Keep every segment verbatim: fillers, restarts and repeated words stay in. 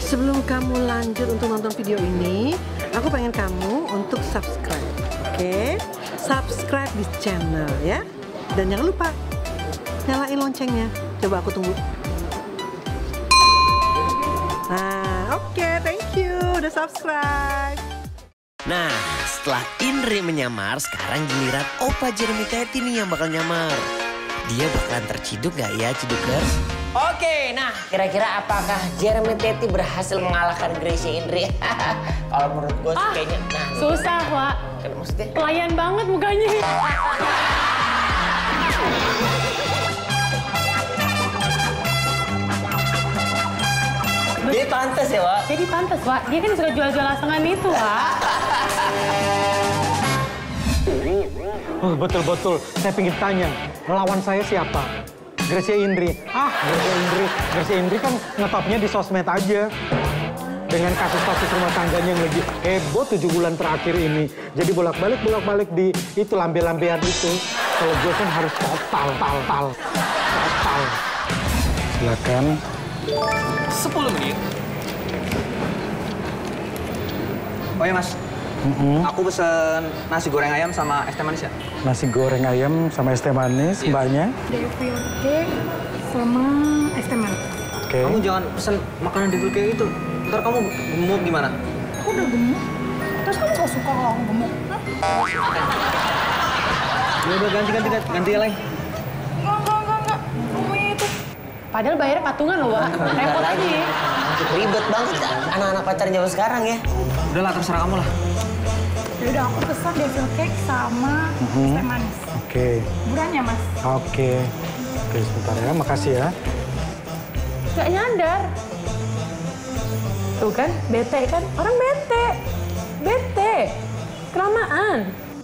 Sebelum kamu lanjut untuk nonton video ini, aku pengen kamu untuk subscribe, oke? Okay? Subscribe di channel ya. Dan jangan lupa nyalain loncengnya. Coba aku tunggu. Nah, oke, okay, thank you udah subscribe. Nah, setelah Indri menyamar, sekarang giliran Opa Jeremy Teti nih yang bakal nyamar. Dia bakalan terciduk gak ya, Cidukers? Oke, nah kira-kira apakah Jeremy Teti berhasil mengalahkan Gracie Indri? Kalau menurut gue ah, kayaknya... Nah, susah, Wak. Kan maksudnya? Pelayan banget mukanya. Jadi pantas ya, Wak? Jadi pantas, Wak. Dia kan suka jual-jual lasangan itu, Wak. Oh, betul-betul. Saya ingin tanya, lawan saya siapa? Gracie Indri. Ah, Gracie Indri. Gracie Indri kan ngetopnya di sosmed aja. Dengan kasus-kasus rumah tangganya yang lagi heboh tujuh bulan terakhir ini. Jadi bolak-balik, bolak-balik di itu lambe-lambean itu. Kalau gue kan harus total, tal, tal, total. Silakan. sepuluh menit. Oh ya, Mas. Mm-hmm. Aku pesen nasi goreng ayam sama es teh manis ya? Nasi goreng ayam sama es teh manis, iya. Mbaknya? Devil cake sama es teh manis. Oke. Okay. Kamu jangan pesen makanan devil cake itu. Ntar kamu gemuk gimana? Aku udah gemuk. Terus kamu gak suka kalau aku gemuk? Hah? Ya udah ganti, ganti, ganti, ganti yang lain. Enggak, enggak, enggak, enggak. Ngomongnya itu. Padahal bayarnya patungan loh, Wak. Repot aja ya. Ribet banget anak-anak pacaran zaman sekarang ya. Udahlah, terserah kamu lah. Yaudah, aku pesan devil cake sama Mm-hmm. es teh manis. Oke. Okay. Burannya, Mas. Oke. Okay. Oke, okay, sebentar ya. Makasih ya. Gak nyadar. Tuh kan, bete kan? Orang bete. Bete. Kelamaan.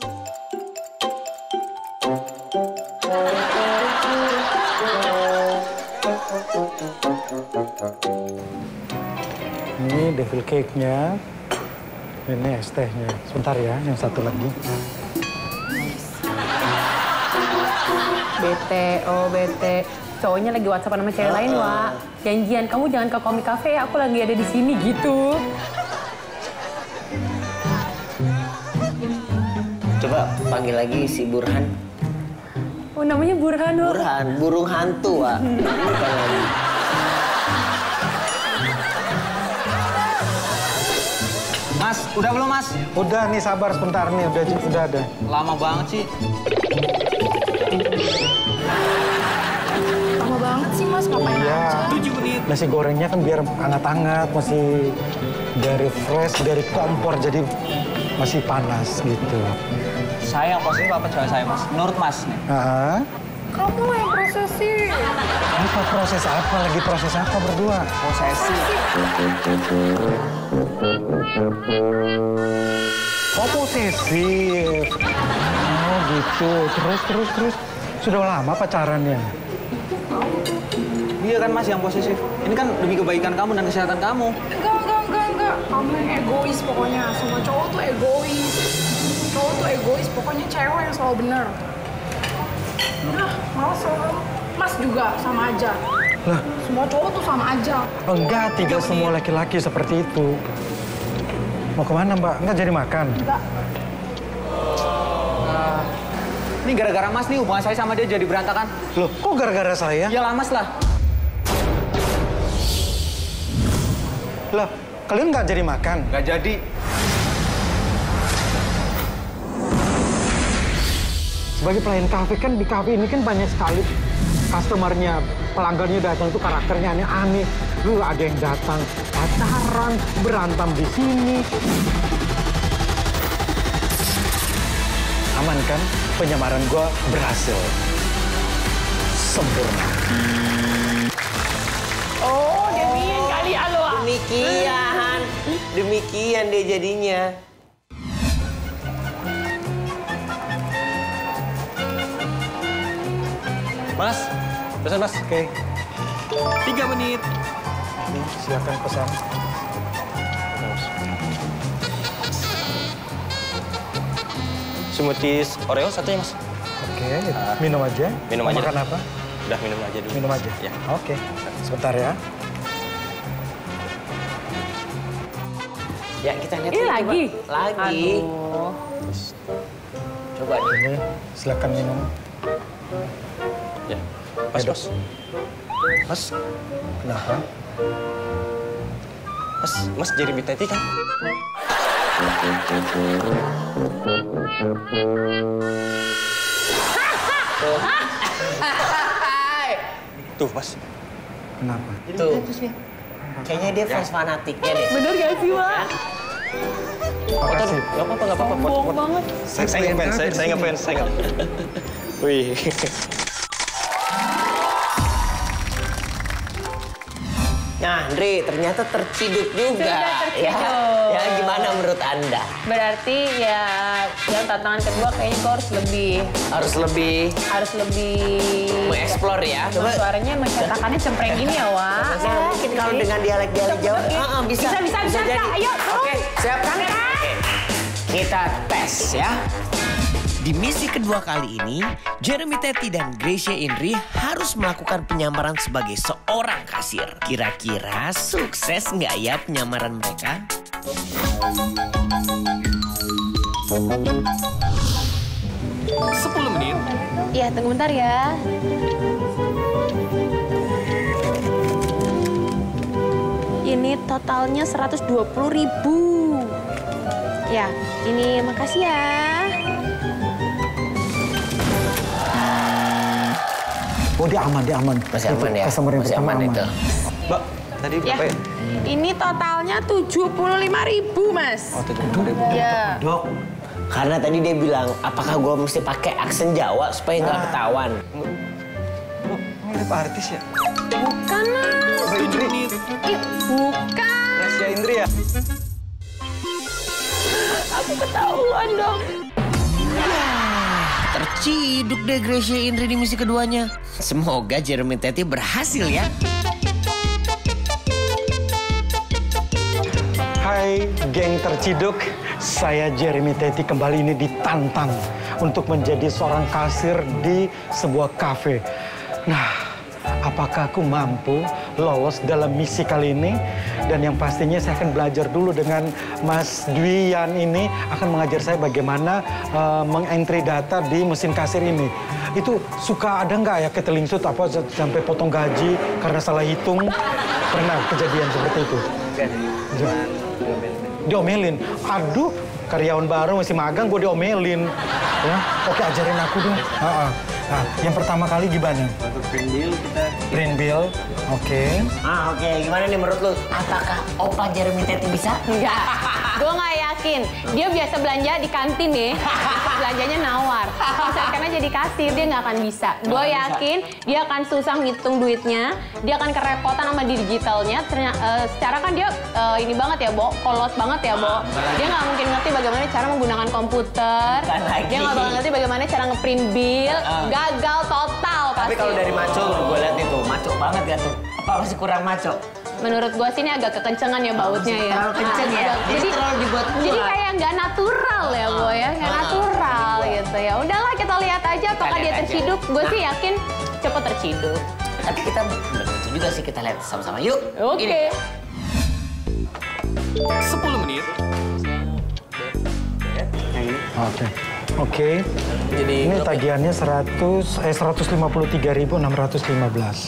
Ini devil cake-nya. Ini es tehnya. Sebentar ya, yang satu lagi. Bete, oh bete. Cowoknya lagi WhatsApp sama cewek lain, Wak. Janjian, kamu jangan ke komik cafe ya, aku lagi ada di sini gitu. Coba panggil lagi si Burhan. Oh, namanya Burhan, Wak. Burhan, burung hantu, Wak. Bukan lagi. Mas, udah belum, Mas? Udah nih, sabar sebentar nih. Udah, udah ada. Lama banget sih. Lama banget sih, Mas. Ngapain Iya. aja? tujuh menit. Nasi gorengnya kan biar hangat-hangat, masih dari fresh, dari kompor, jadi masih panas gitu. Saya yang posisi apa cewek saya, Mas? Menurut Mas nih. Ah, Kamu yang prosesi. apa proses apa? Lagi proses apa berdua? Posesi. Oh, posesif. Oh, gitu. Terus, terus, terus. Sudah lama pacarannya? Iya kan, Mas, yang posesif. Ini kan demi kebaikan kamu dan kesehatan kamu. Enggak, enggak, enggak, enggak. Kamu yang egois pokoknya. Semua cowok tuh egois. Cowok tuh egois. Pokoknya cewek yang selalu benar. Nah, malah selalu. Mas juga sama aja. Lah, Semua cowok tuh sama aja. enggak, tidak semua laki-laki seperti itu. Mau kemana, Mbak? Enggak jadi makan? Enggak. Nah, ini gara-gara Mas nih hubungan saya sama dia jadi berantakan. Loh, kok gara-gara saya? Ya lah, Mas lah. Lah, kalian nggak jadi makan? Nggak jadi. Sebagai pelayan kafe kan di kafe ini kan banyak sekali customernya, pelanggannya datang itu karakternya aneh-aneh. Lu ada yang datang pacaran, berantem di sini. Aman kan? Penyamaran gua berhasil. Sempurna. Oh, demikian kali alo. Demikian. Demikian dia jadinya. Mas, pesan, Mas. Oke, Tiga menit. silakan pesan. Smoothies Oreo satunya, Mas. Oke, minum aja. Minum Mau aja. Makan apa? Udah minum aja dulu. Minum aja? Ya. Oke, sebentar ya. Ya kita lihat. Ini lagi? Coba. Lagi. Aduh. Coba nih. Ini silakan minum. Ya, Mas, Mas. Mas, Kenapa? Mas, Mas Jeremy Teti kan? Tuh, Mas. Kenapa? Tuh. Kayaknya dia fans fanatiknya deh. Bener gak sih, Wak? Makasih. Gak apa-apa, gak apa-apa. Bohong banget. Saya, saya ngefans, saya, saya ngefans, saya ngefans. Wih. Nah, Andre, ternyata terciduk juga. Sudah terciduk. Ya, ya gimana menurut Anda? Berarti ya yang tantangan kedua kayaknya kau harus lebih Harus lebih harus lebih mengeksplor ya. Coba suaranya mencetakannya cempreng gini ya, Wak. Nah, mungkin kalau dengan dialek-dialek Jawa, Mungkin. ah, ah, bisa, Bisa, bisa, bisa, jadi. bisa. Ayo, turun. Oke, siap. Oke. Kita tes ya. Di misi kedua kali ini, Jeremy Teti dan Gracia Indri harus melakukan penyamaran sebagai seorang kasir. Kira-kira sukses nggak ya penyamaran mereka? sepuluh menit. Iya, tunggu bentar ya. Ini totalnya seratus dua puluh ribu. Ya, ini makasih ya. Oh, dia aman, dia aman. Masih aman ya? Customer yang Masih pertama aman itu. Mbak, tadi Ya, berapa ya? ini totalnya tujuh puluh lima ribu, Mas. Oh, tujuh ribu. Ya. Dok, Karena tadi dia bilang, apakah gue mesti pakai aksen Jawa supaya nggak ketahuan? Mbak, mirip artis ya? Bukan, Mas. Mbak Indri. Ih, bukan. Gracia Indri ya? Aku ketahuan dong. Terciduk deh Gracia Indri di misi keduanya. Semoga Jeremy Teti berhasil ya. hai geng terciduk. Saya Jeremy Teti kembali ini ditantang untuk menjadi seorang kasir di sebuah kafe. Nah, apakah aku mampu lolos dalam misi kali ini? Dan yang pastinya saya akan belajar dulu dengan Mas Dwian ini, akan mengajar saya bagaimana uh, mengentry data di mesin kasir ini. Itu suka ada nggak ya ketelingsut apa sampai potong gaji karena salah hitung? Pernah kejadian seperti itu? Diomelin. Aduh, karyawan baru masih magang gue diomelin. Ya, oke ajarin aku dong. Uh-uh. Nah, yang pertama kali gimana? Untuk print bill kita... Print bill, oke. Ah, oke. Gimana nih menurut lu? Apakah Opa Jeremy Teti bisa? Enggak, gue nggak yakin. Dia biasa belanja di kantin nih, belanjanya nawar. Kalau misalkan jadi kasir, dia nggak akan bisa. Gue yakin dia akan susah ngitung duitnya, dia akan kerepotan sama di digitalnya. Ternyata, uh, secara kan dia uh, ini banget ya, Bo, kolot banget ya, Bo. Dia nggak mungkin ngerti bagaimana cara menggunakan komputer. Dia nggak bakal ngerti bagaimana cara ngeprint bill. Gagal total pasti. Tapi kalau dari maco, gue lihat itu maco banget ya tuh. Apa masih kurang maco? Menurut gue sih ini agak kekencengan ya bautnya ya. Terlalu kenceng ya? Agak- Jadi terlalu dibuat kuat. Jadi kayak nggak natural ya, Bo ya. Nggak natural gitu ya. Udahlah kita lihat aja apakah lihat dia aja. terciduk. Gue Nah. sih yakin cepet terciduk. Tapi kita belum tentu juga sih, kita lihat sama-sama. Yuk. Oke. Ini. sepuluh menit. Oke. Oke. Jadi Ini berapa ya? tagihannya seratus eh seratus lima puluh tiga ribu enam ratus lima belas.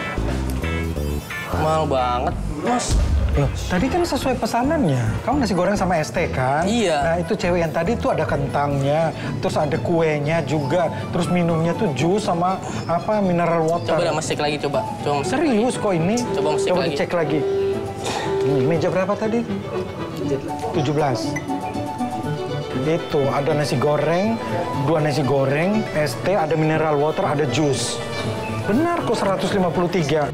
Mahal banget, Mas. Loh, tadi kan sesuai pesanannya. Kamu nasi goreng sama es teh kan? Iya. Nah, itu cewek yang tadi tuh ada kentangnya, terus ada kuenya juga, terus minumnya tuh jus sama apa mineral water. Coba dah Mas cek lagi, coba. Coba Mas. Serius kok ini? Coba Mas cek Coba lagi. dicek lagi. Nih, meja berapa tadi? tujuh belas. Itu ada nasi goreng, dua nasi goreng, es teh, ada mineral water, ada jus. Benar kok seratus lima puluh tiga.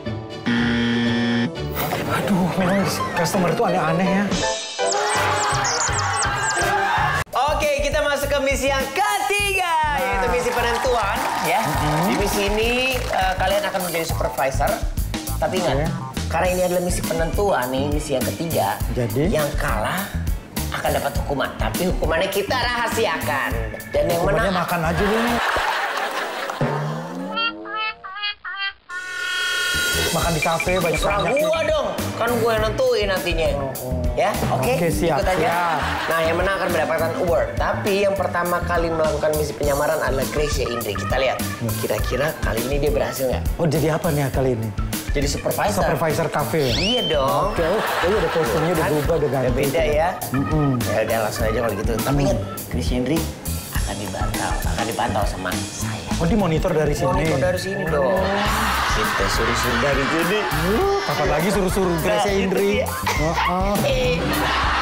Aduh, memang customer itu aneh-aneh ya. Oke, kita masuk ke misi yang ketiga, yaitu misi penentuan ya. Di misi ini eh, kalian akan menjadi supervisor, tapi ingat, Oke. karena ini adalah misi penentuan nih, misi yang ketiga. Jadi? Yang kalah akan dapat hukuman, tapi hukumannya kita rahasiakan. Dan yang Pokoknya menang makan aja dulu. makan di kafe banyak Serah banyak. gua dong, kan gua yang nentuin nantinya. Ya, oke? Oke, siap, Ikut aja. siap. Nah, yang menang akan mendapatkan award. Tapi yang pertama kali melakukan misi penyamaran adalah Gracia Indri. Kita lihat, kira-kira kali ini dia berhasil nggak? Oh, jadi apa nih kali ini? Jadi supervisor. Supervisor cafe. Iya dong. Oke, oh, oh udah kostumnya udah berubah, udah ganti. Udah beda ya. Mm-mm. Ya udah langsung aja kalau gitu. Tapi ingat, Gracia Indri akan dipantau, akan dipantau sama saya. Oh, dimonitor dari sini. Monitor dari sini dong. Kita suruh-suruh dari sini. Kapan lagi suruh-suruh Gracia Nah, itu Indri? dia. Oh, oh. Eh,